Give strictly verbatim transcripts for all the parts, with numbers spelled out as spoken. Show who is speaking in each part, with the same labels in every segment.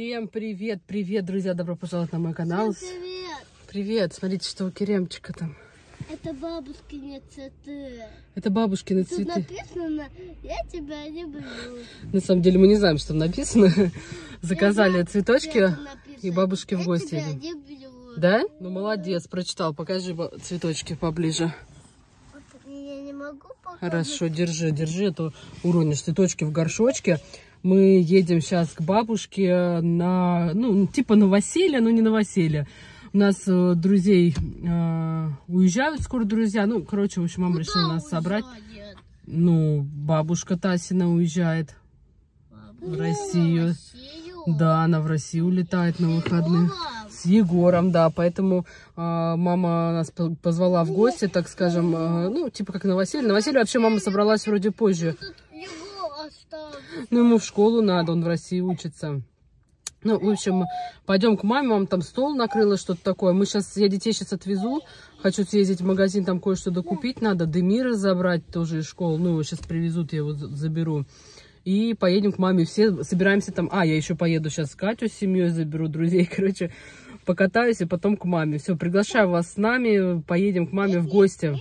Speaker 1: Всем привет, привет, друзья, добро пожаловать на мой канал.
Speaker 2: Всем привет.
Speaker 1: Привет, смотрите, что у Керемчика там.
Speaker 2: Это бабушкины цветы.
Speaker 1: Это бабушкины
Speaker 2: Тут
Speaker 1: цветы.
Speaker 2: написано «Я тебя люблю».
Speaker 1: На самом деле мы не знаем, что там написано. Заказали
Speaker 2: Я
Speaker 1: цветочки
Speaker 2: написано,
Speaker 1: и бабушки в
Speaker 2: «Я
Speaker 1: гости
Speaker 2: тебя
Speaker 1: идем.
Speaker 2: люблю».
Speaker 1: Да? Ну молодец, прочитал. Покажи цветочки поближе.
Speaker 2: Я не могу показать.
Speaker 1: Хорошо, держи, держи, а то уронишь цветочки в горшочке. Мы едем сейчас к бабушке на, ну, типа новоселье, но не новоселье. У нас э, друзей э, уезжают скоро друзья. Ну, короче, в общем, мама
Speaker 2: Куда
Speaker 1: решила нас собрать.
Speaker 2: уезжает?
Speaker 1: Ну, бабушка Тасина уезжает в Россию.
Speaker 2: Россию?
Speaker 1: Да, она в Россию улетает на выходные.
Speaker 2: Егором?
Speaker 1: С Егором, да. Поэтому э, мама нас позвала в гости, так скажем, э, ну, типа как новоселье. Новоселье вообще мама собралась вроде позже.
Speaker 2: Тут Егор остался.
Speaker 1: Ну, ему в школу надо, он в России учится. Ну, в общем, пойдем к маме, мама там стол накрыла, что-то такое. Мы сейчас, я детей сейчас отвезу, хочу съездить в магазин, там кое-что докупить надо. Демира забрать тоже из школы, ну, его сейчас привезут, я его заберу. И поедем к маме, все собираемся там. А, я еще поеду сейчас Катю с семьей, заберу друзей, короче, покатаюсь и потом к маме. Все, приглашаю вас с нами, поедем к маме в гости.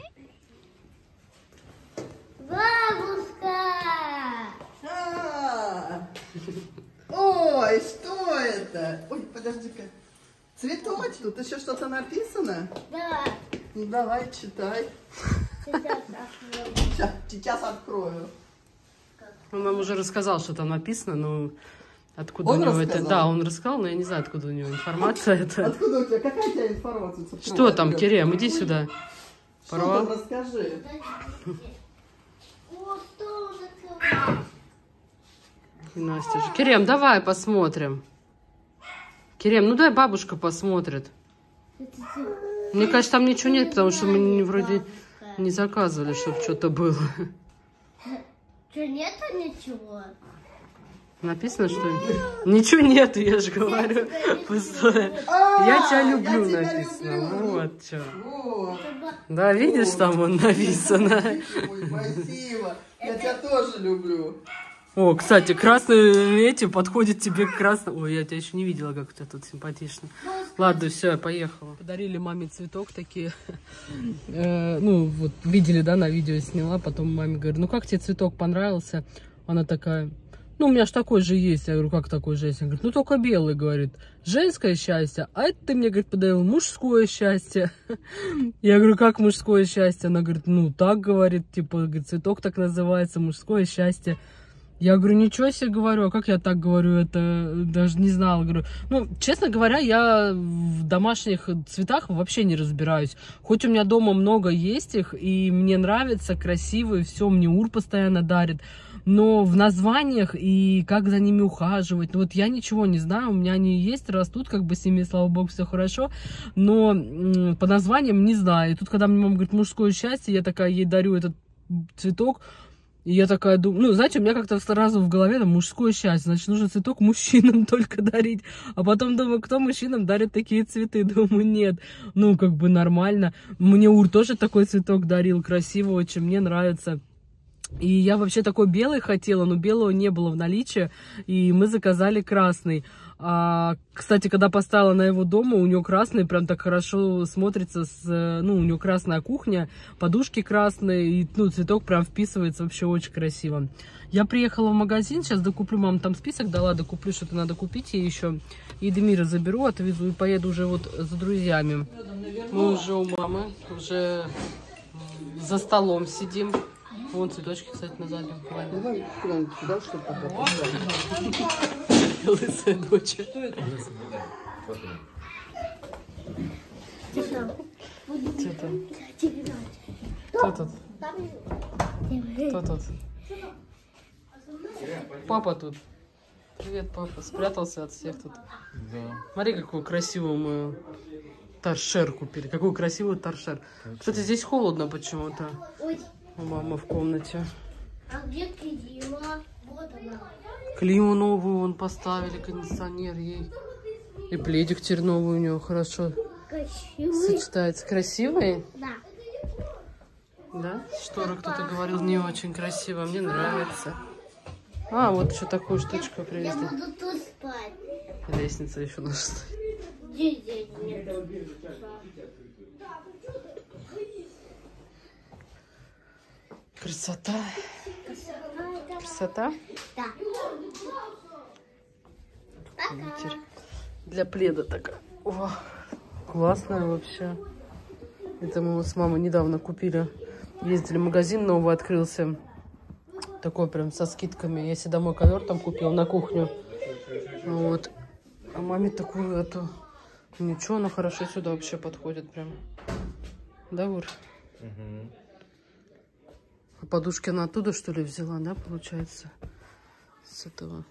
Speaker 2: Бабушка!
Speaker 3: А, ой, что это? Ой, подожди-ка. Цветочек, тут еще что-то написано?
Speaker 2: Да.
Speaker 3: Ну, давай, читай.
Speaker 2: Сейчас открою.
Speaker 3: Сейчас, сейчас открою.
Speaker 1: Он нам уже рассказал, что там написано, но откуда
Speaker 3: Он
Speaker 1: у него
Speaker 3: рассказал?
Speaker 1: это... Да, он рассказал, но я не знаю, откуда у него информация. Это...
Speaker 3: Откуда у тебя? Какая у тебя информация?
Speaker 1: Что там, Керем, иди сюда.
Speaker 3: Что
Speaker 1: Порвал?
Speaker 3: там, расскажи.
Speaker 2: О, что он открывает?
Speaker 1: И Настя же. Керем, давай посмотрим. Керем, ну дай бабушка посмотрит. Мне кажется, там ничего нет, потому что мы не- вроде не заказывали, чтобы что-то было.
Speaker 2: Что, нету ничего?
Speaker 1: Написано, что ли? Ничего нет, я же говорю. Пустое.
Speaker 3: А,
Speaker 1: Я тебя люблю,
Speaker 3: тебя
Speaker 1: написано.
Speaker 3: люблю.
Speaker 1: Вот что.
Speaker 3: Вот.
Speaker 1: Да, видишь, там вон написано.
Speaker 3: Ой, спасибо. Я тебя тоже люблю.
Speaker 1: О, кстати, красные эти подходят тебе к красному. Ой, я тебя еще не видела, как у тебя тут симпатично. Ладно, все, я поехала. Подарили маме цветок такие. Э, ну, вот видели, да, на видео сняла. Потом маме говорю, ну как тебе цветок понравился? Она такая, ну у меня ж такой же есть. Я говорю, как такой же есть? Она говорит, ну только белый, говорит. Женское счастье, а это ты мне, говорит, подарил мужское счастье. Я говорю, как мужское счастье? Она говорит, ну так, говорит, типа, говорит, цветок так называется, мужское счастье. Я говорю, ничего себе, говорю, а как я так говорю, это даже не знала, говорю. Ну, честно говоря, я в домашних цветах вообще не разбираюсь. Хоть у меня дома много есть их, и мне нравится, красивые, все, мне Ур постоянно дарит. Но в названиях и как за ними ухаживать, ну вот я ничего не знаю, у меня они есть, растут, как бы с ними, слава богу, все хорошо, но м, по названиям не знаю. И тут, когда мне мама говорит, мужское счастье, я такая ей дарю этот цветок. И я такая думаю, ну, знаете, у меня как-то сразу в голове там мужское счастье, значит, нужно цветок мужчинам только дарить. А потом думаю, кто мужчинам дарит такие цветы? Думаю, нет, ну, как бы нормально. Мне Ур тоже такой цветок дарил, красиво очень, мне нравится. И я вообще такой белый хотела, но белого не было в наличии, и мы заказали красный. А, кстати, когда поставила на его дома, у него красный прям так хорошо смотрится, с, ну, у него красная кухня, подушки красные, и, ну, цветок прям вписывается вообще очень красиво. Я приехала в магазин, сейчас докуплю, мама там список дала, докуплю, что-то надо купить ей еще. И Демира заберу, отвезу и поеду уже вот за друзьями. Мы уже у мамы, уже за столом сидим. Вон цветочки, кстати, на заднем плане.
Speaker 3: Давай куда-нибудь туда, чтобы пока.
Speaker 1: Лысая дочь.
Speaker 3: Что это?
Speaker 1: Что там? Кто тут? Кто тут? Папа тут. Привет, папа. Спрятался от всех тут. Да. Смотри, какую красивую мы торшер купили. Какой красивый торшер. Кстати, здесь холодно почему-то. У мамы в комнате.
Speaker 2: А где клима? Вот она.
Speaker 1: Климу новую он поставили, кондиционер ей. И пледик теперь новый у него хорошо
Speaker 2: Красивый.
Speaker 1: сочетается. Красивый?
Speaker 2: Да.
Speaker 1: Да? Шторы кто-то говорил не очень красиво. Мне нравится. А, вот еще такую штучку
Speaker 2: Я
Speaker 1: привезли.
Speaker 2: буду тут спать.
Speaker 1: Лестница еще наша стоит.
Speaker 2: Здесь здесь нет.
Speaker 1: Красота. Красота.
Speaker 2: Да.
Speaker 1: Ветер. Для пледа такая. О, классная вообще. Это мы с мамой недавно купили. Ездили в магазин, новый открылся. Такой прям со скидками. Я себе домой ковер там купила на кухню. Вот. А маме такую эту... Ничего, она хорошо сюда вообще подходит прям. Да, Ур?
Speaker 4: Угу.
Speaker 1: А подушки она оттуда, что ли, взяла, да, получается? С этого.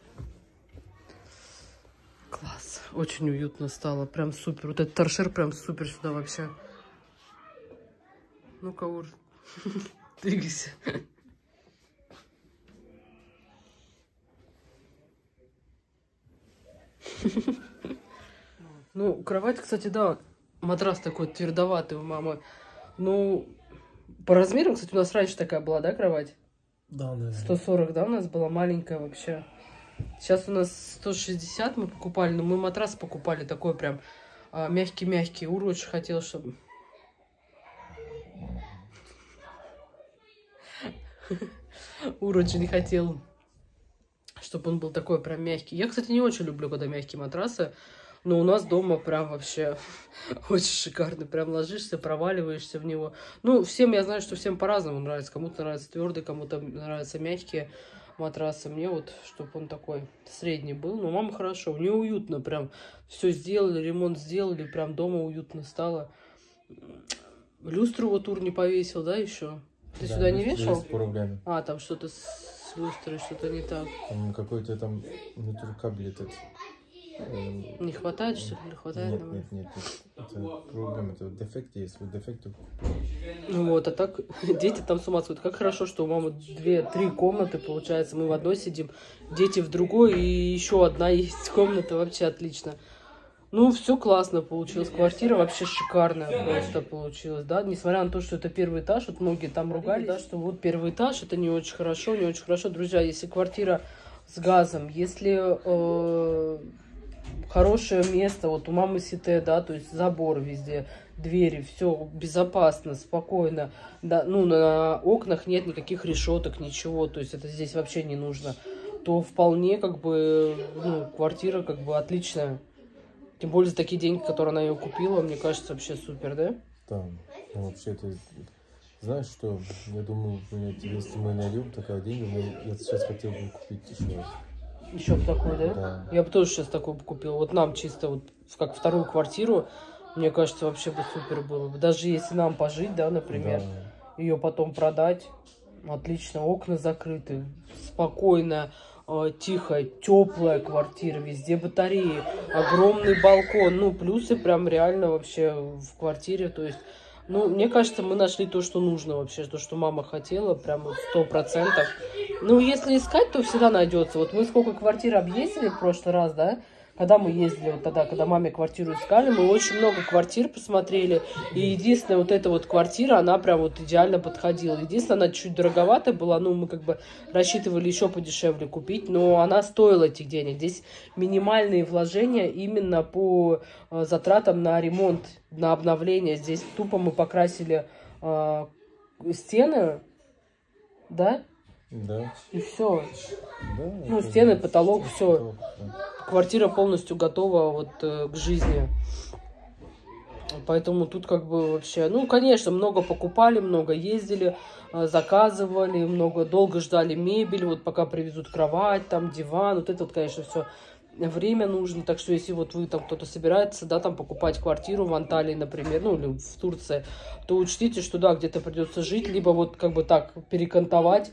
Speaker 1: Класс. Очень уютно стало. Прям супер. Вот этот торшер прям супер сюда вообще. Ну-ка, Ур, двигайся. Ну, кровать, кстати, да, матрас такой твердоватый у мамы. Ну, по размерам, кстати, у нас раньше такая была, да, кровать?
Speaker 4: Да, да.
Speaker 1: сто сорок, да, у нас была маленькая вообще. Сейчас у нас сто шестьдесят мы покупали, но мы матрас покупали такой прям мягкий-мягкий. Ур очень хотел, чтобы... Ур очень хотел, чтобы он был такой прям мягкий. Я, кстати, не очень люблю, когда мягкие матрасы. Но у нас дома прям вообще очень шикарно. Прям ложишься, проваливаешься в него. Ну, всем, я знаю, что всем по-разному нравится. Кому-то нравится твердый, кому-то нравятся мягкие матрасы. Мне вот, чтобы он такой средний был. Но мама хорошо, у нее уютно прям. Все сделали, ремонт сделали, прям дома уютно стало. Люстру вот Ур не повесил, да, еще? Ты да, сюда не вешал? А, там что-то с люстрой, что-то не так.
Speaker 4: Там какой-то там внутри кабель этот.
Speaker 1: Не хватает, что ли? Не хватает?
Speaker 4: Нет, нет, нет, нет. Это проблема, это дефект есть, вот дефект.
Speaker 1: Ну вот, а так дети там с ума сходят. Как хорошо, что у мамы две-три комнаты, получается, мы в одной сидим, дети в другой, и еще одна есть комната, вообще отлично. Ну, все классно получилось, квартира вообще шикарная просто получилась, да, несмотря на то, что это первый этаж, вот многие там ругали, да, что вот первый этаж, это не очень хорошо, не очень хорошо. Друзья, если квартира с газом, если... Э хорошее место, вот у мамы Сите, да, то есть забор везде, двери, все безопасно, спокойно, да, ну, на окнах нет никаких решеток, ничего, то есть это здесь вообще не нужно, то вполне, как бы, ну, квартира, как бы, отличная, тем более за такие деньги, которые она ее купила, мне кажется, вообще супер, да?
Speaker 4: Да, ну, вообще, ты знаешь, что, я думаю, если мы найдем такие деньги, я сейчас хотел бы купить еще.
Speaker 1: Еще бы такой, да?
Speaker 4: Да?
Speaker 1: Я бы тоже сейчас такой бы купил. Вот нам чисто вот как вторую квартиру, мне кажется, вообще бы супер было бы. Даже если нам пожить, да, например, да. Ее потом продать. Отлично, окна закрыты, спокойно, э, тихо, теплая квартира, везде батареи, огромный балкон. Ну, плюсы прям реально вообще в квартире, то есть... Ну, мне кажется, мы нашли то, что нужно вообще, то, что мама хотела, прям сто процентов. Ну, если искать, то всегда найдется. Вот мы сколько квартир объездили в прошлый раз, да, когда мы ездили, вот тогда, когда маме квартиру искали, мы очень много квартир посмотрели. И единственная вот эта вот квартира, она прям вот идеально подходила. Единственное, она чуть дороговата была, ну, мы как бы рассчитывали еще подешевле купить, но она стоила этих денег. Здесь минимальные вложения именно по э, затратам на ремонт, на обновление. Здесь тупо мы покрасили э, стены, да?
Speaker 4: Да.
Speaker 1: И все.
Speaker 4: Да,
Speaker 1: ну, стены, потолок, все.
Speaker 4: Потолок, да.
Speaker 1: Квартира полностью готова вот э, к жизни. Поэтому тут как бы вообще... Ну, конечно, много покупали, много ездили, э, заказывали, много долго ждали мебель, вот пока привезут кровать, там диван. Вот это вот, конечно, все время нужно. Так что если вот вы там кто-то собирается, да, там покупать квартиру в Анталии, например, ну, или в Турции, то учтите, что, да, где-то придется жить, либо вот как бы так перекантовать,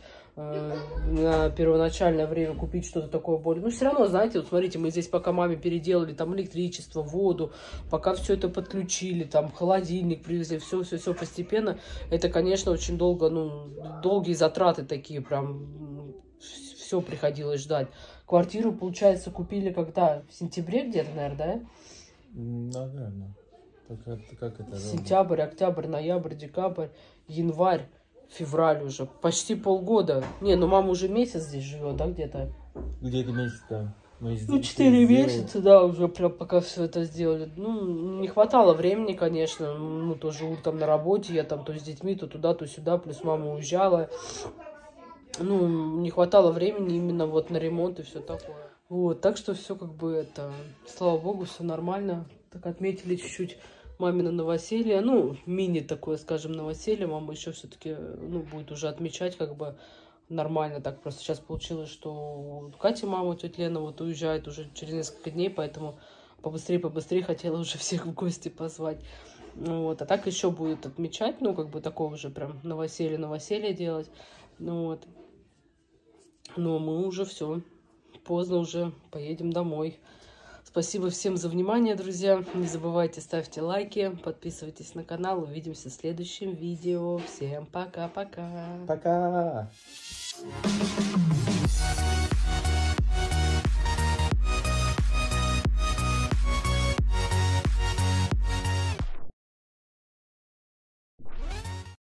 Speaker 1: на первоначальное время купить что-то такое более... Ну, все равно, знаете, вот смотрите, мы здесь пока маме переделали там электричество, воду, пока все это подключили, там холодильник привезли, все-все-все постепенно. Это, конечно, очень долго, ну, долгие затраты такие прям, все приходилось ждать. Квартиру, получается, купили когда? В сентябре где-то, наверное, да?
Speaker 4: Наверное. Как, как это?
Speaker 1: Сентябрь, октябрь, ноябрь, декабрь, январь. Февраль уже, почти полгода. Не, ну мама уже месяц здесь живет, да, где-то?
Speaker 4: Где-то месяц, да. Мы
Speaker 1: Ну, четыре месяца, да, уже прям пока все это сделали. Ну, не хватало времени, конечно. Ну, тоже утром на работе, я там то с детьми, то туда, то сюда, плюс мама уезжала. Ну, не хватало времени именно вот на ремонт и все такое. Вот, так что все как бы это, слава богу, все нормально. Так отметили чуть-чуть мамино новоселье. Ну, мини такое, скажем, новоселье. Мама еще все-таки, ну, будет уже отмечать как бы нормально. Так просто сейчас получилось, что Катя, мама, тетя Лена вот уезжает уже через несколько дней, поэтому побыстрее, побыстрее хотела уже всех в гости позвать. Вот, а так еще будет отмечать, ну, как бы такого же прям новоселье, новоселье делать. Ну, вот. Но мы уже все, поздно уже, поедем домой. Спасибо всем за внимание, друзья. Не забывайте, ставьте лайки, подписывайтесь на канал. Увидимся в следующем видео. Всем пока-пока.
Speaker 4: Пока.